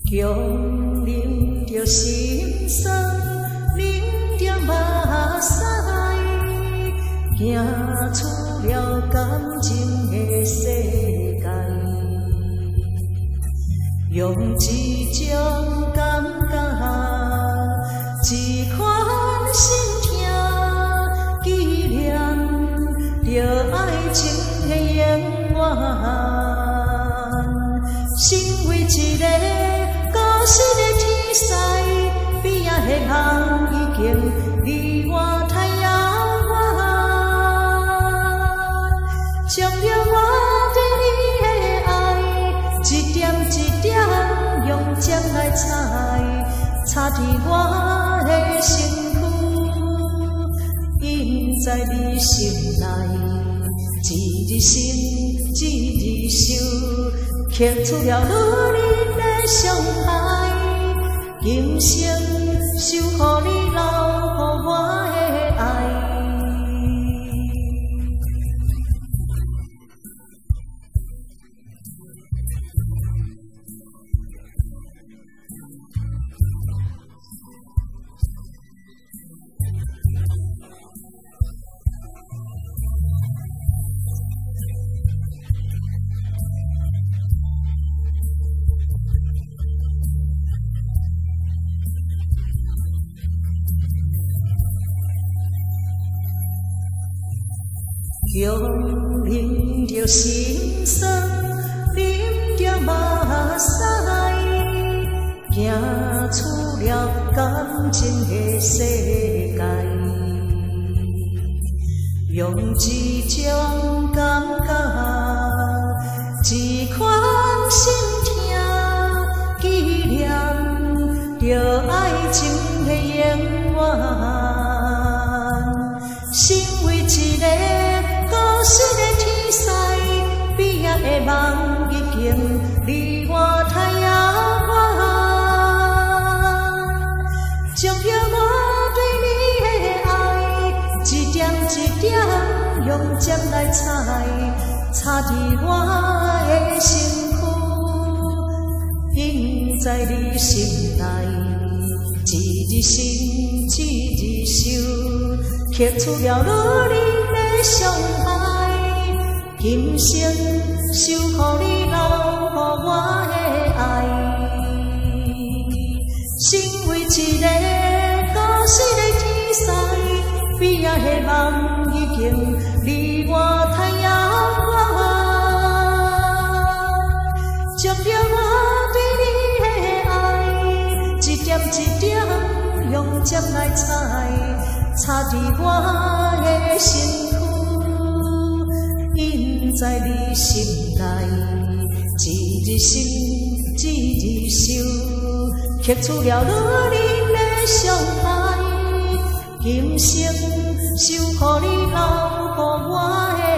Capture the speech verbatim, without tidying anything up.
强忍着心酸，忍着目屎，行出了感情的世界，用一种感觉，一款心痛，纪念着爱情的永远，成为一个故事的天使，边仔的梦已经离我太遥远，将了我对你的爱，一点一点用针来插，插伫我的身躯，印在你心内，一日心，一日想，刻出了女人的伤害，今生守护你留予我的爱。强忍着心酸，忍着目屎，行出了感情的世界，用一种感觉，一款心痛，纪念着爱情的永远，成为一个故事的天使，边仔的梦已经离我太遥远，将了我对你的爱，一点一点用针来插，插伫我的身躯，印在你心内，一日心，一日想，刻出了女人的伤害，今生守护你留予我的爱，成为一个故事的天使，边仔的梦已经离我太遥远，将了我对你的爱，一点一点用针来插，插伫我的身躯，印在你心内，一日心，一日想，刻出了女人的伤害，今生守护你留予我的